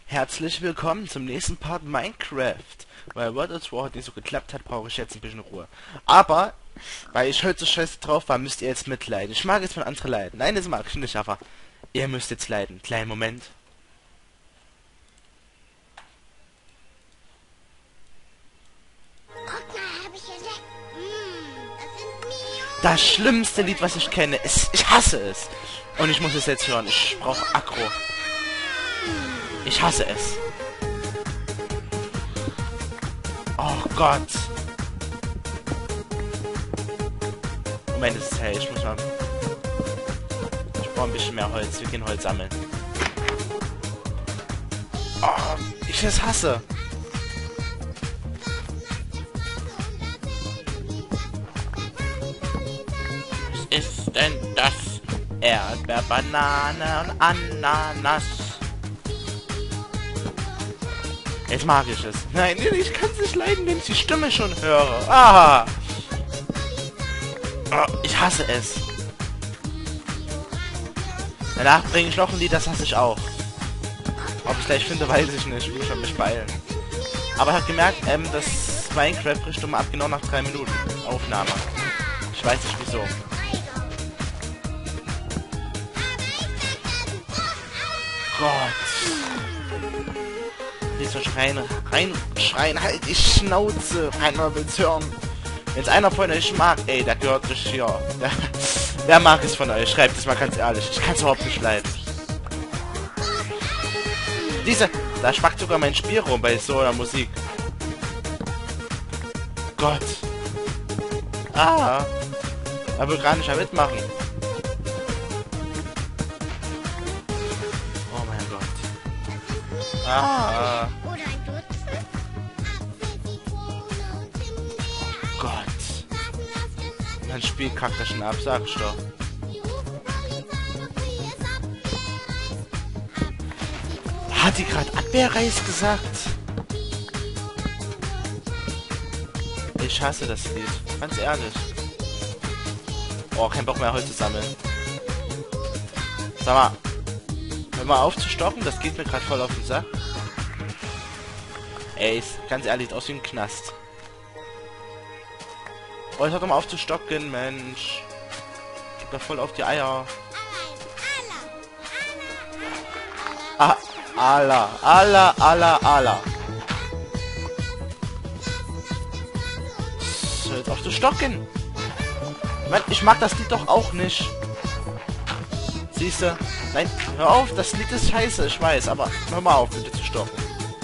Herzlich willkommen zum nächsten Part Minecraft. Weil World of War nicht so geklappt hat, brauche ich jetzt ein bisschen Ruhe. Aber, weil ich heute so scheiße drauf war, müsst ihr jetzt mitleiden. Ich mag jetzt, wenn andere leiden. Nein, das mag ich nicht, aber ihr müsst jetzt leiden. Kleinen Moment. Guck mal, hab ich entdeckt. Das sind Mio. Das schlimmste Lied, was ich kenne. Ich hasse es. Und ich muss es jetzt hören. Ich brauche Aggro. Ich hasse es. Oh Gott. Moment, es ist hell. Ich muss mal... Ich brauche ein bisschen mehr Holz. Wir gehen Holz sammeln. Oh, ich es hasse. Was ist denn das? Erdbeer, Banane und Ananas. Jetzt mag ich es. Nein, ich kann es nicht leiden, wenn ich die Stimme schon höre. Ah! Oh, ich hasse es. Danach bringe ich noch ein Lied, das hasse ich auch. Ob ich gleich finde, weiß ich nicht. Ich will schon mich beeilen. Aber ich habe gemerkt, dass Minecraft bricht immer ab genau nach 3 Minuten Aufnahme. Ich weiß nicht wieso. Gott. Nicht so schreien, reinschreien, halt die Schnauze. Keiner will's hören. Wenn's einer von euch mag, ey, der gehört nicht hier. Wer mag es von euch? Schreibt es mal ganz ehrlich. Ich kann's überhaupt nicht leiden. Da spackt sogar mein Spiel rum bei so einer Musik. Gott. Ah. Er will gar nicht mehr mitmachen. Oh mein Gott. Ah. Oder ein Dutzend. Gott. Mein Spiel kackt das schon ab, sag ich doch. Hat die gerade Abwehrreis gesagt? Ich hasse das Lied. Ganz ehrlich. Oh, kein Bock mehr Holz zu sammeln. Sag mal. Hör mal auf zu stoppen, das geht mir gerade voll auf den Sack. Ey, ganz ehrlich, aus wie ein Knast. Oh, jetzt hört doch mal auf zu stocken, Mensch. Gib da voll auf die Eier. Ah, Allah. Hört auf zu stocken. Mann, ich mag das Lied doch auch nicht. Siehste? Nein, hör auf, das Lied ist scheiße, ich weiß, aber hör mal auf, bitte zu stocken.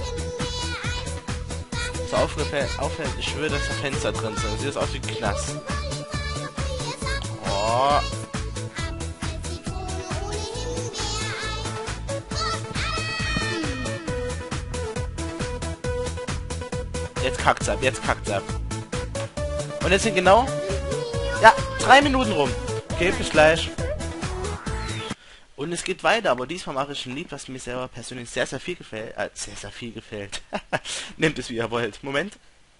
So aufhält, ich will, dass da Fenster drin sind. Sieht das aus wie ein Knast. Oh. Jetzt kackt's ab. Und jetzt sind genau... Ja, 3 Minuten rum. Okay, bis gleich. Und es geht weiter, aber diesmal mache ich ein Lied, was mir selber persönlich sehr viel gefällt. Sehr viel gefällt. Nehmt es wie ihr wollt. Moment.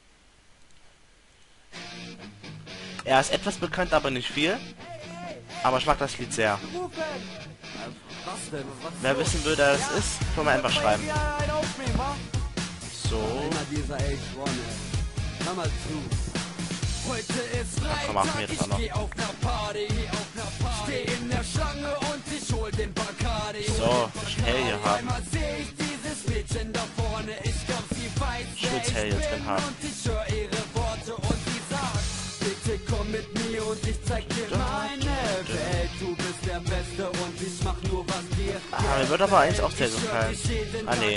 Er ist etwas bekannt, aber nicht viel. Aber ich mag das Lied sehr. Wer wissen will, wer das ist, kann man einfach schreiben. So. Heute ist Komm, mach mir jetzt auch noch. Steh in der Schlange und ich hol den Bacardi. So, schnell hier haben. Seh ich dieses Mädchen da vorne, ich glaub sie weiß, Ich will's hell jetzt drin haben. und ich hör ihre Worte und sie sagt, bitte komm mit mir und ich zeig dir meine Welt. Du bist der Beste und ich mach nur was dir. Mir wird aber eins auch sehr gefallen. Ah nee.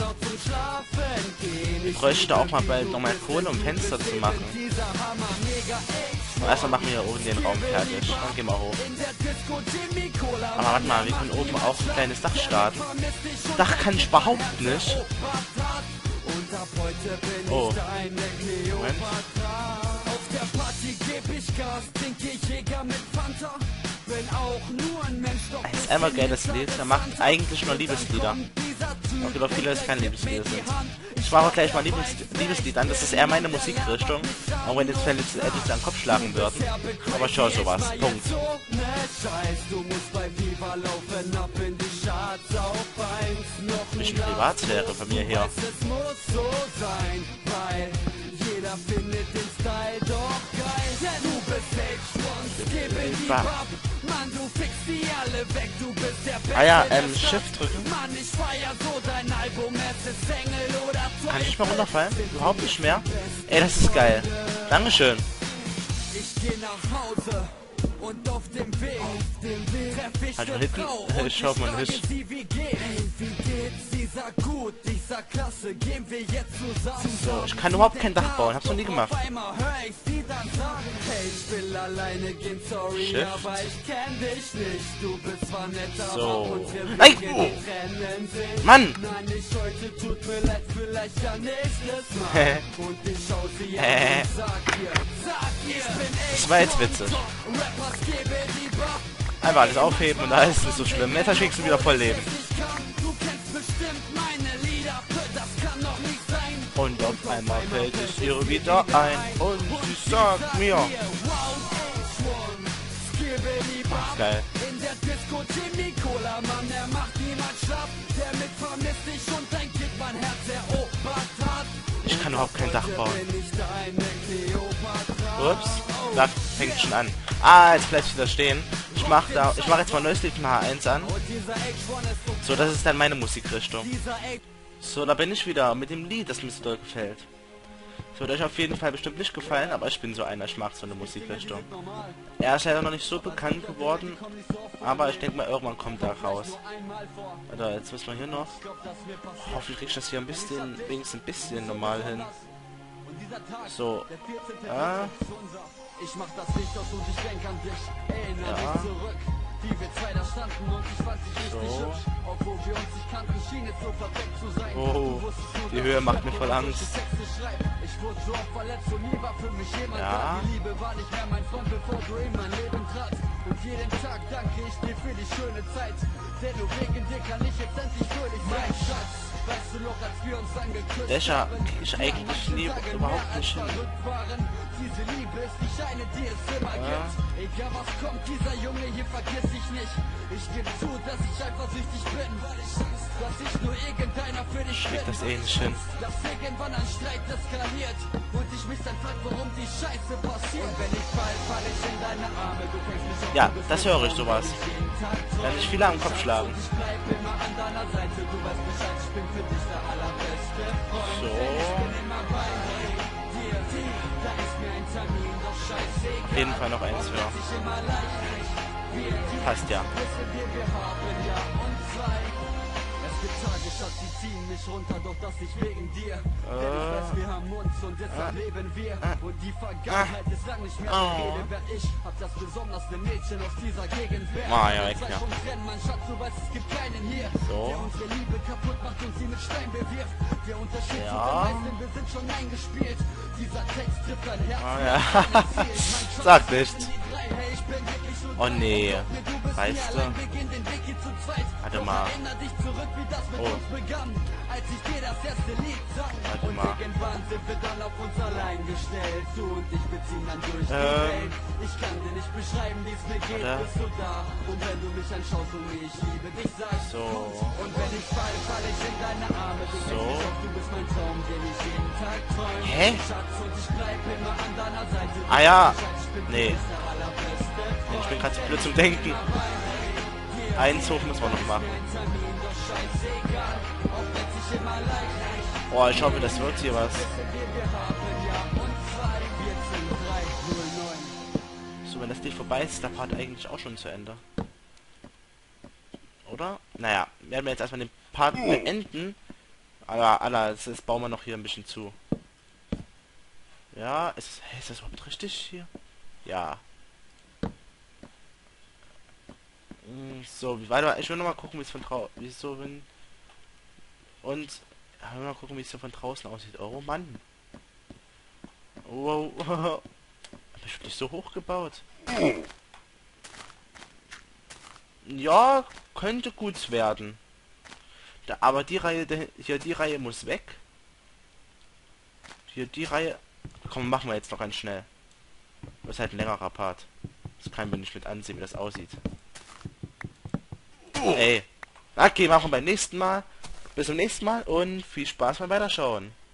Ich bräuchte auch mal bald nochmal Kohle, um Fenster zu machen. Und erstmal machen wir hier oben den Raum fertig. Dann gehen wir hoch. Aber warte mal, wir können oben auch ein kleines Dach starten. Dach kann ich überhaupt nicht. Oh. Moment. Es ist einfach geiles Lied. Er macht eigentlich nur Liebeslieder. Auch über viele es keine Liebeslieder sind. Ich mache auch gleich mal Liebeslied an. Das ist eher meine Musikrichtung. Auch wenn jetzt Fälle etwas an den Kopf schlagen würden. Aber ich höre sowas. Punkt. Du musst bei Viva laufen ab in die Charts auf 1, noch ein Bisschen Privatsphäre von mir her. Es muss so sein, weil jeder findet den Style doch geil. Denn du bist H1, Skibbidi Bop. Mann, du fixst die alle weg, du bist der Beste. Ah ja, der Shift Stadt. drücken. Mann, ich feier so dein Album, es ist Engel oder Kann ich mal runterfallen? Überhaupt nicht mehr. Ey, das ist geil. Dankeschön. Ich geh nach Hause und auf dem Weg treff ich Halt mal eine hinten. Frau und Schau ich mal frage hin. sie, wie geht's? Ey, wie geht's? Sie sagt gut, ich sag klasse, gehen wir jetzt zusammen. So, ich kann überhaupt kein Dach bauen, hab's noch nie gemacht. Auf einmal hör ich sie dann sagen, hey, ich will alleine gehen, sorry, Shift. aber ich kenn dich nicht. Du bist zwar nett, aber So. unsere Nein! Wege, die trennen sich. Mann! Nein, nicht heute, tut mir leid, vielleicht ja nächstes Mal. Und ich schau sie an und sag ihr, ich bin echt Das war jetzt witzig. Rappers Skibbidi Bop. Einfach alles aufheben und da ist es nicht so schlimm. Jetzt hast du wenigstens wieder voll Leben. Du kennst bestimmt meine Lieder, das kann doch nicht sein. Und auf einmal fällt es ihr wieder ein. Und sie sagt mir. Geil. In der Disco Jimmy Cola, Mann, der macht niemand schlapp. Der mit vermisst dich und dein Kind mein Herz erobert hat. Ich kann überhaupt kein Dach bauen. Bin ich deine Kleopatra. Ups, da fängt schon an. Ah, jetzt bleibt wieder stehen. Ich mach jetzt mal neues Lied von H1 an. Und dieser H1 ist So, das ist dann meine Musikrichtung. dieser H1. So, da bin ich wieder mit dem Lied, das mir so doll gefällt. Das wird euch auf jeden Fall bestimmt nicht gefallen, aber ich bin so einer, ich mag so eine Musikrichtung. Er ist leider noch nicht so bekannt geworden, aber ich denke mal, irgendwann kommt er raus. Alter, jetzt müssen wir hier noch. Hoffentlich krieg ich das hier ein bisschen, wenigstens ein bisschen normal hin. So. Ich mach das Licht aus und ich denk an dich. Erinnere Ja. dich zurück, wie wir zwei da standen und ich fand dich richtig So. hübsch. Obwohl wir uns nicht kannten, schien es so perfekt zu sein. Oh, Du wusstest nur, die dass Höhe ich macht mag mir und voll dass Angst. ich die Texte schreib. Ich wurde so oft verletzt und nie war für mich jemand Ja. da. Die Liebe war nicht mehr mein Freund, bevor du in mein Leben tratst. Und jeden Tag danke ich dir für die schöne Zeit. Denn nur wegen dir kann ich jetzt endlich fröhlich sein, Schatz. Weißt du noch, als wir uns angeküsst Dächer haben? krieg ich eigentlich überhaupt nicht hin. Diese Liebe ist die Scheine, die es immer gibt. Egal was kommt, dieser Junge hier vergiss ich nicht. Ich gebe zu, dass ich eifersüchtig bin, weil ich Angst, dass ich nur irgendeiner für dich Ich krieg bin. das eh nicht hin. Dass irgendwann ein Streit eskaliert und ich mich dann frag, warum die Scheiße passiert. Und wenn ich fall ich in deine Arme. Du fängst mich auf, Ja, du bist das der höre ich sowas. jeden Tag treu. Kann ich viele am Kopf schlagen. Ich bleib immer an deiner Seite, du weißt Bescheid, ich bin für dich der allerbeste Freund. So. Ich bin immer bei dir, da ist mir ein Termin, doch scheißegal. Auf jeden Fall noch eins höher. Ich immer leicht, Passt ja. wissen wir haben ja und zwei. Es gibt Tage, Schatz, die ziehen mich runter, doch das nicht wegen dir. Denn ich weiß, wir haben uns und deshalb leben wir. Und die Vergangenheit ist lang nicht mehr die Rede wert. Ich hab das besonderste Mädchen aus dieser Gegend wert. Ah, ja, weg, Zeit ja. vom Trennen, mein Schatz, du weißt, es gibt keinen hier, So. der unsere Liebe kaputt macht und sie mit Stein bewirft. Der Unterschied zu den meisten, wir sind schon eingespielt. Dieser Text trifft dein Herz. Ah, ja. Sag nicht. Oh nee. Weißt du? Warte mal. Oh. Als ich dir das erste Lied sang. Warte Und mal. irgendwann sind wir dann auf uns allein gestellt. Du und ich beziehen dann durch die Welt. Ich kann dir nicht beschreiben, wie es mir geht, Warte. bist du da. Und wenn du mich anschaust und ich liebe dich, sag ich So. und wenn ich fall ich in deine Arme. Du So. fängst mich auf, du bist mein Traum, den ich jeden Tag träume. Hä? Schatz, und ich bleib immer an deiner Seite. Ah ja. Ich bin Nee. der allerbeste Freund. Ich bin gerade zu blöd zum Denken. Eins hoch müssen wir noch machen. Oh, ich hoffe, das wird hier was. So, wenn das Lied vorbei ist, ist der Part eigentlich auch schon zu Ende. Oder? Naja, werden wir jetzt erstmal den Part beenden. Aber das bauen wir noch hier ein bisschen zu. Ja, ist das überhaupt richtig hier? Ja. So, wie weiter? Ich will noch mal gucken, wie es von draußen, wie es so bin. Und ich will mal gucken, wie es so von draußen aussieht. Oh Mann. Wow. Hab ich wirklich so hoch gebaut? Ja, könnte gut werden. Aber die Reihe, hier die Reihe muss weg. Hier die Reihe. Komm, machen wir jetzt noch ganz schnell. Das ist halt ein längerer Part. Das kann man nicht mit ansehen, wie das aussieht. Ey, Okay, machen wir beim nächsten Mal. Bis zum nächsten Mal und viel Spaß beim Weiterschauen.